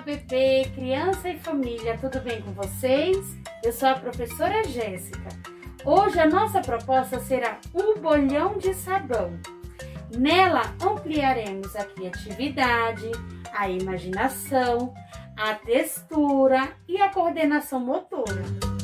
bebê, criança e família, tudo bem com vocês? Eu sou a professora Jéssica. Hoje a nossa proposta será um bolhão de sabão. Nela ampliaremos a criatividade, a imaginação, a textura e a coordenação motora.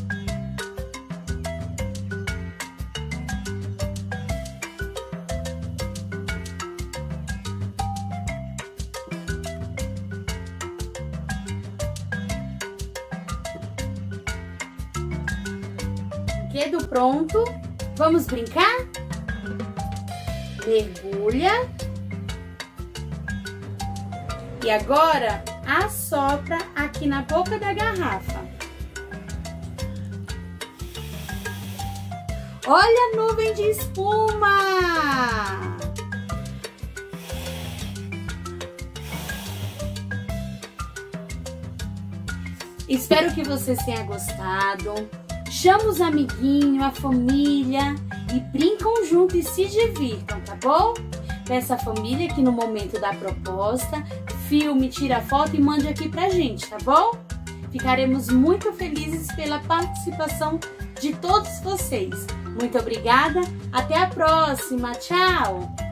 Brinquedo pronto, vamos brincar? Mergulha e agora assopra aqui na boca da garrafa. Olha a nuvem de espuma! Espero que vocês tenham gostado. Chama os amiguinhos, a família e brincam junto e se divirtam, tá bom? Peça a família que no momento da proposta, filme, tira foto e mande aqui pra gente, tá bom? Ficaremos muito felizes pela participação de todos vocês. Muito obrigada, até a próxima, tchau!